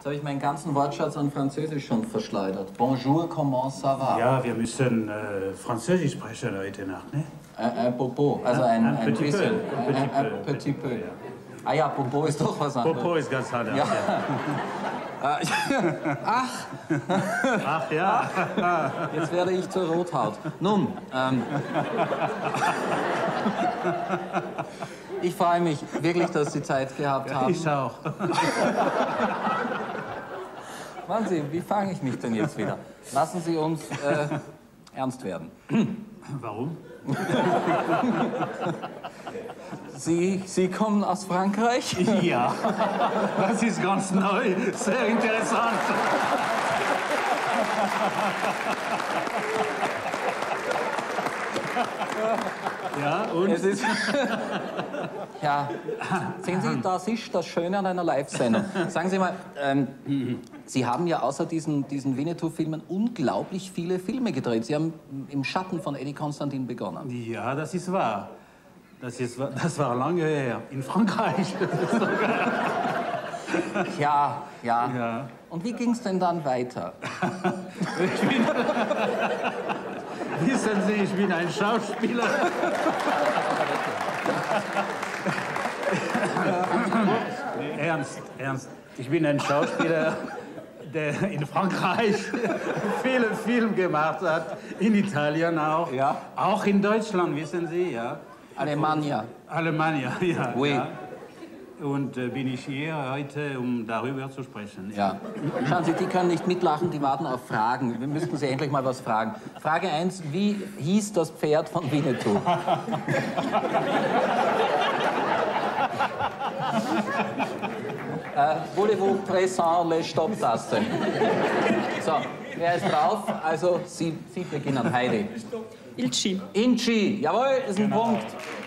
habe ich meinen ganzen Wortschatz an Französisch schon verschleudert. Bonjour, comment ça va? Ja, wir müssen Französisch sprechen heute Nacht, ne? Ein Popo, also ein petit bisschen. peu. Ein petit peu. Ah ja, Popo ist doch was anderes. Popo ist ganz anders. Ja. Ach ja. Jetzt werde ich zur Rothaut. Nun, ich freue mich wirklich, dass Sie Zeit gehabt haben. Ich auch. Warten Sie, wie fange ich mich denn jetzt wieder? Lassen Sie uns ernst werden. Warum? Sie kommen aus Frankreich? Ja, das ist ganz neu, sehr interessant. Ja, und? Es ist ja, sehen Sie, das ist das Schöne an einer Live-Sendung. Sagen Sie mal, Sie haben ja außer diesen Winnetou-Filmen unglaublich viele Filme gedreht. Sie haben im Schatten von Eddie Constantin begonnen. Ja, das ist wahr. Das war lange her, in Frankreich. Ja. Ja. Und wie ging es denn dann weiter? Wissen Sie, ich bin ein Schauspieler. Ernst. Ich bin ein Schauspieler, der in Frankreich viele Filme gemacht hat, in Italien auch. Ja. Auch in Deutschland, wissen Sie, ja. Alemannia. Alemannia, ja. Oui. Ja. Und bin ich hier heute, um darüber zu sprechen. Ja. Schauen Sie, die können nicht mitlachen, die warten auf Fragen. Wir müssten Sie endlich mal was fragen. Frage 1, wie hieß das Pferd von Winnetou? Voulez-vous presser les Stopptasten? So, wer ist drauf? Also, Sie beginnen, Heidi. Ilci. Inci, jawohl, ist ein Punkt.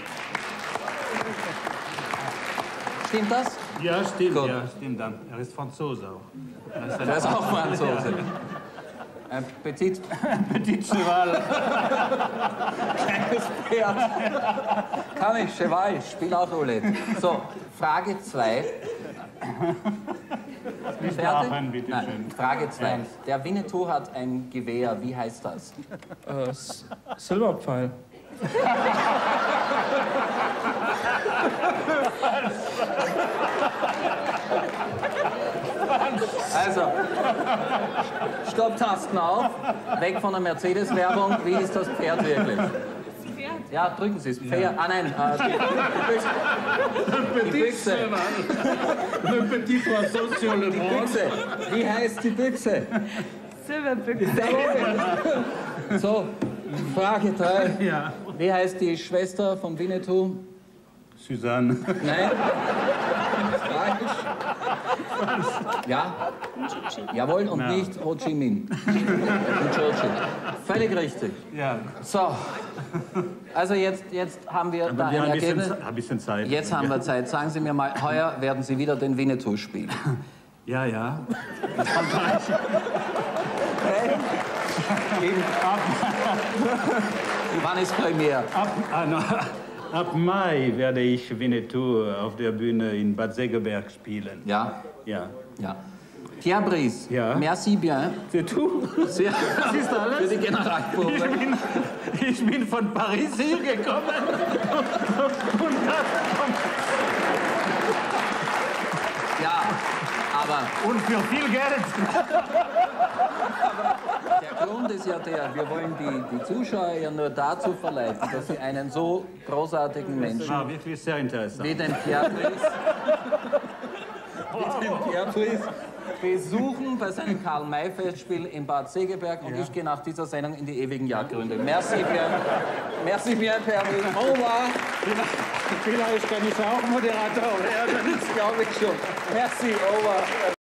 Stimmt das? Ja, stimmt, Gut. ja, stimmt. Er ist Franzose auch. Der ist auch Franzose. Petit Cheval. Kleines Pferd. Kann ich, Cheval, ich spiele auch Roulette. So, Frage 2. Nicht Fertig? lachen, bitte Nein, schön. Frage 2. Der Winnetou hat ein Gewehr, wie heißt das? Silberpfeil. Also, Stopptasten auf, weg von der Mercedes-Werbung. Wie ist das Pferd wirklich? Ja, drücken Sie es. Pferd. Ah nein, die Büchse. Le petit poisson sur le Die bras. Büchse. Wie heißt die Büchse? Silberbüchse. So, Frage 3. Ja. Wie heißt die Schwester von Winnetou? Suzanne. Nein? Falsch. Ja? Jawohl, und Ja. nicht Ho Chi Minh. Und Churchill. Völlig richtig. Ja. So, also jetzt haben wir da Wir ein haben Ergebnis. ein bisschen Zeit. Jetzt haben wir Zeit. Sagen Sie mir mal, heuer werden Sie wieder den Winnetou spielen. Ja, ja. Wann ist Premiere? Ab Mai werde ich Winnetou auf der Bühne in Bad Segeberg spielen. Ja? Ja. Ja. Pierre Brice, Ja. merci bien. C'est tout? Sehr Das ist alles? für die Generalprobe. Ich bin von Paris hier gekommen. Ja, aber Und für viel Geld. der Grund ist ja der, wir wollen die Zuschauer ja nur dazu verleiten, dass sie einen so großartigen Das Menschen war wirklich sehr interessant. wie den Pierre Brice besuchen bei seinem Karl-May-Festspiel in Bad Segeberg und ich gehe nach dieser Sendung in die ewigen Jagdgründe. Merci bien. Merci bien, Pierre Brice. Au revoir. Vielleicht kann ich auch Moderator werden. Das glaube ich schon. Merci, au revoir.